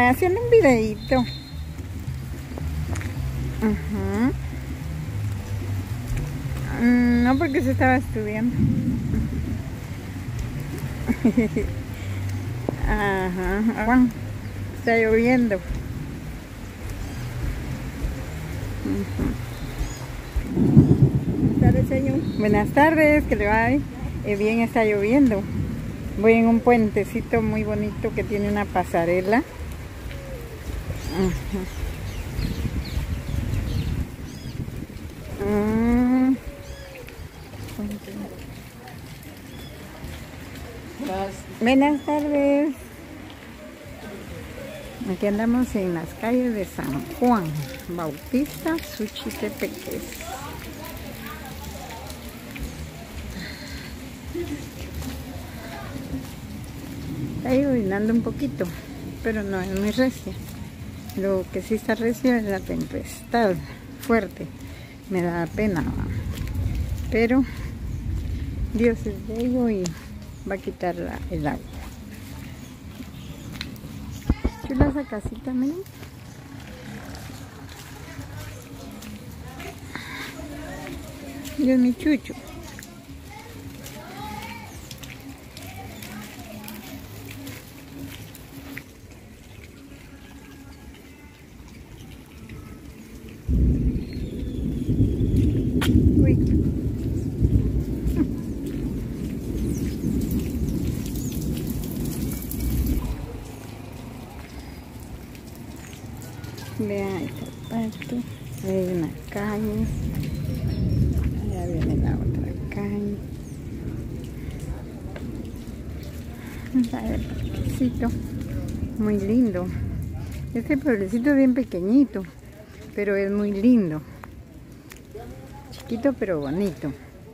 haciendo un videíto. No, porque se estaba estudiando. Ajá. Juan, está lloviendo. Buenas tardes, señor. Buenas tardes, que le va bien, está lloviendo. Voy en un puentecito muy bonito que tiene una pasarela. Buenas tardes. Aquí andamos en las calles de San Juan Bautista, Suchitepeques. Está llovinando un poquito, pero no es muy recia. Lo que sí está recio es la tempestad fuerte. Me da pena, ¿va? Pero Dios es bello y va a quitar el agua. Chula esa casita, miren. Y es mi chucho. Uy. Vean esta parte, hay una calle, allá viene la otra calle, el parquecito, muy lindo. Este pueblecito es bien pequeñito, pero es muy lindo, chiquito pero bonito.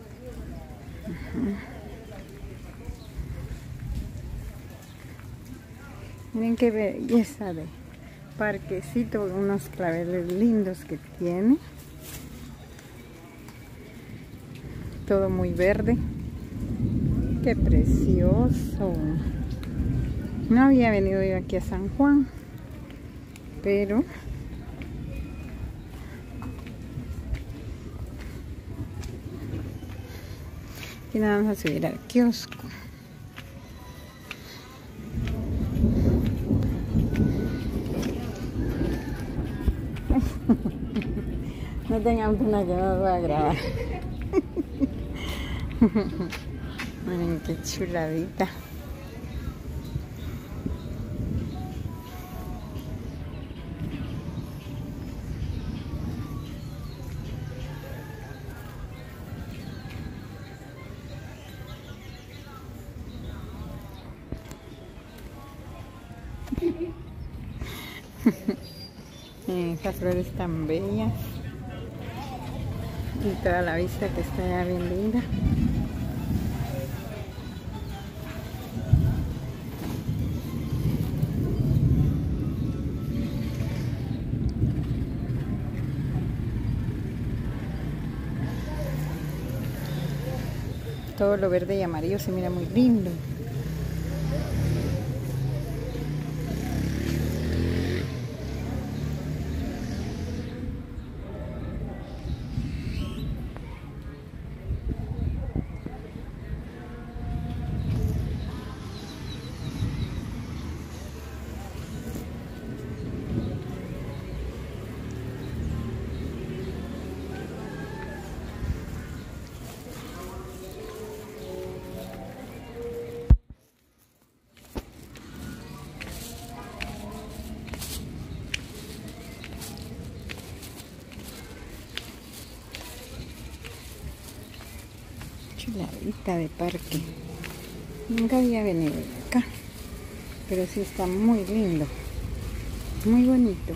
Miren qué belleza de parquecito, unos claveles lindos que tiene, todo muy verde, qué precioso. No había venido yo aquí a San Juan, pero y nada, vamos a subir al kiosco. No tengan pena que no voy a grabar. Miren qué chuladita. Estas flores tan bellas y toda la vista que está ya bien linda. Todo lo verde y amarillo se mira muy lindo. Chuladita de parque. Nunca había venido acá, pero sí está muy lindo, muy bonito.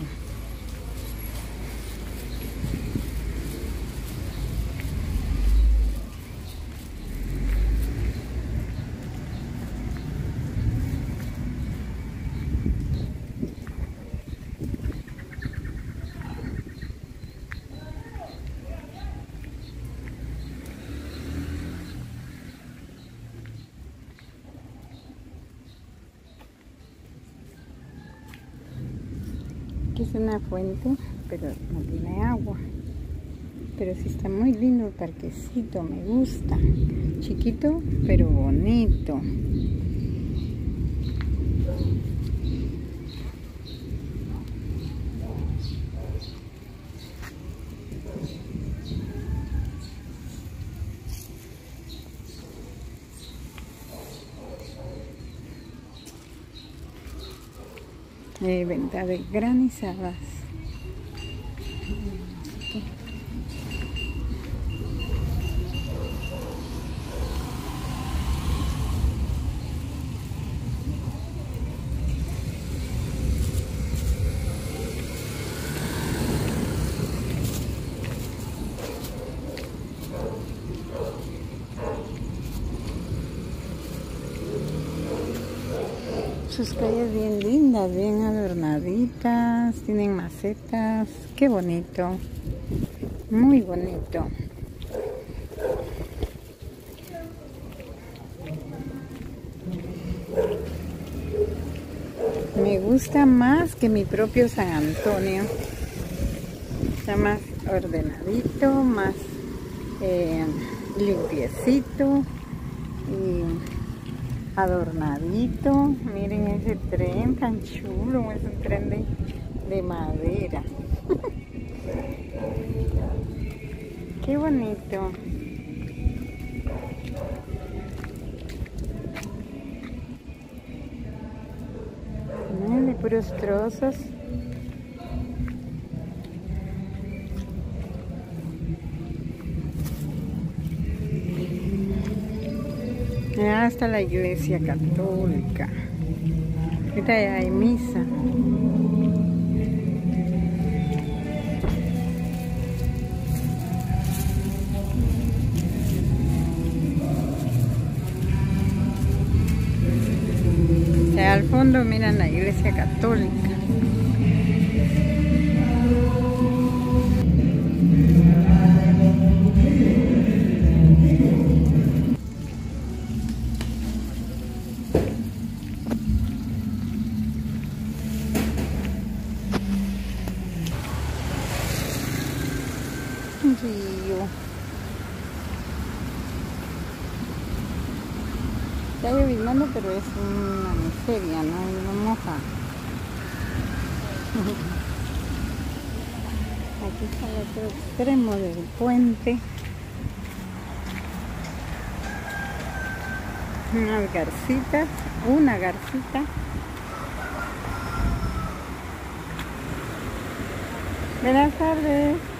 Aquí es una fuente, pero no tiene agua. Pero sí está muy lindo el parquecito, me gusta. Chiquito, pero bonito. Venta de granizadas. Sus calles bien lindas, bien adornaditas, tienen macetas, qué bonito, muy bonito. Me gusta más que mi propio San Antonio, está más ordenadito, más limpiecito y adornadito. Miren ese tren tan chulo, es un tren de madera. Qué bonito. Miren, de puros trozos. Hasta la iglesia católica. Ahorita ya hay misa. Al fondo miran la iglesia católica. Un río. Está lloviznando, pero es una miseria, no moja. Aquí está el otro extremo del puente. Unas garcitas, una garcita. Buenas tardes.